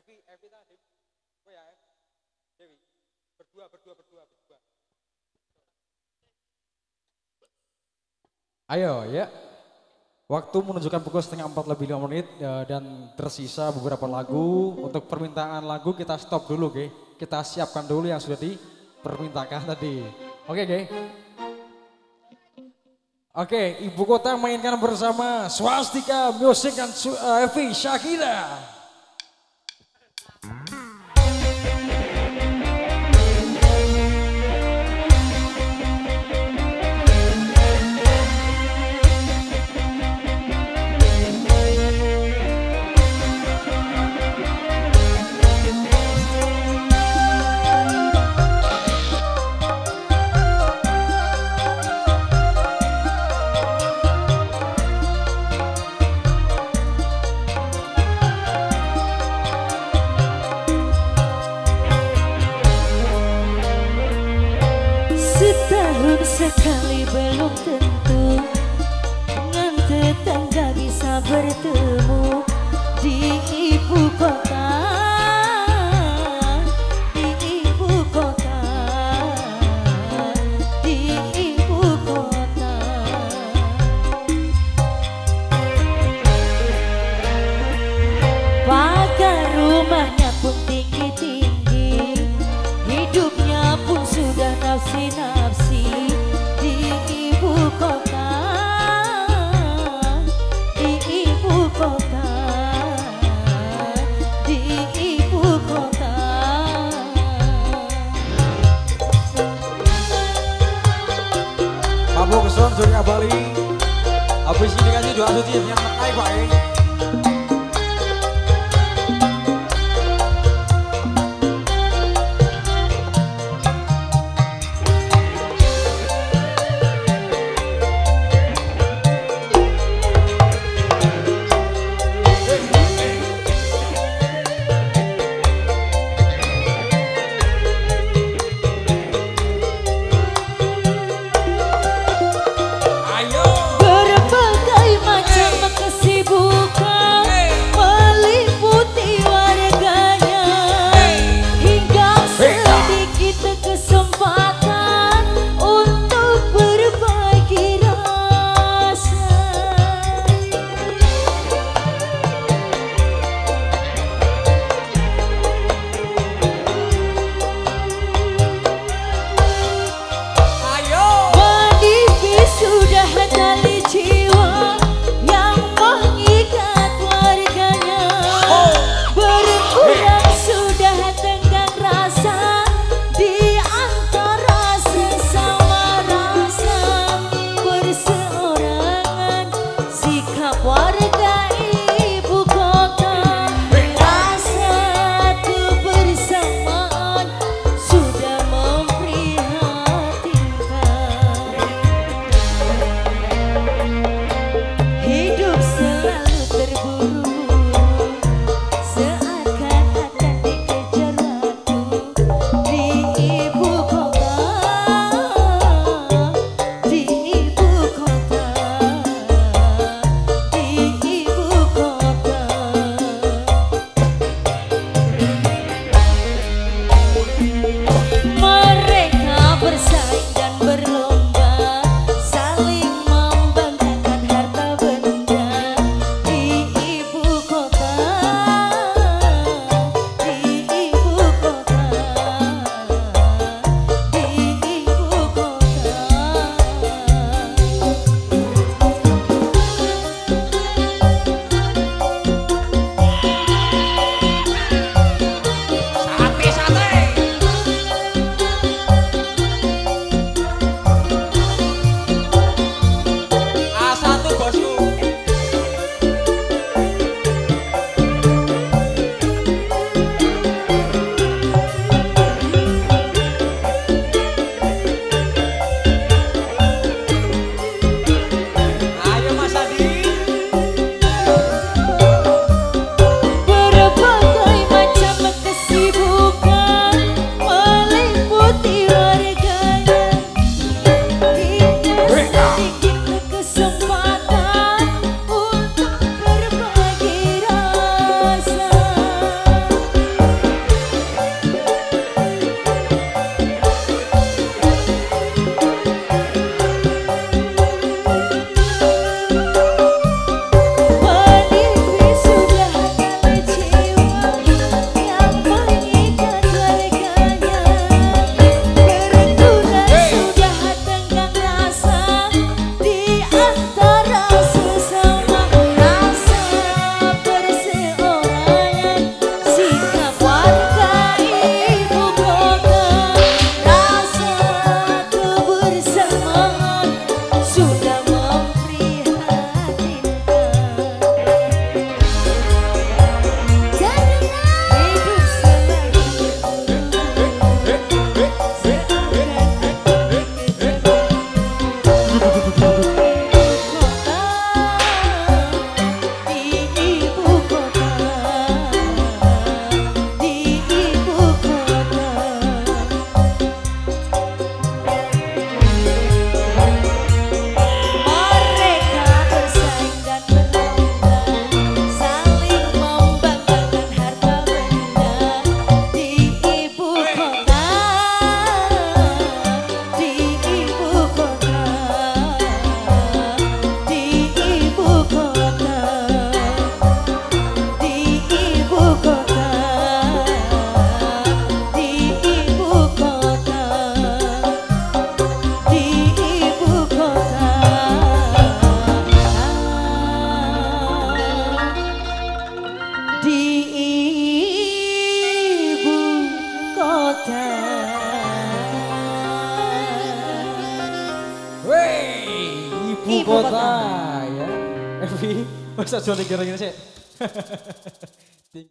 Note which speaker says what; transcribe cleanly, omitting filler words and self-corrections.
Speaker 1: Evi tadi. Oh ya, Dewi. Berdua.
Speaker 2: Ayo ya. Waktu menunjukkan pukul 3:45 ya, dan tersisa beberapa lagu. Untuk permintaan lagu kita stop dulu, oke? Kita siapkan dulu yang sudah dipermintakan tadi. Oke, oke. Oke, Ibu Kota mainkan bersama Swastika Music dan Evi Shakira.
Speaker 3: Sekali belum tentu dengan tetangga bisa bertemu di ibu kota, di ibu kota, di ibu kota. Pagar rumahnya pun tinggi-tinggi, hidupnya pun sudah nafsi-nafsi.
Speaker 2: Mabuk Son Surya Bali. Habis ini dikasih doa suci yang mekai Pak.
Speaker 3: Berbagai macam kesibukan
Speaker 2: kota ya. Evi, masa jual dikira-kira sih.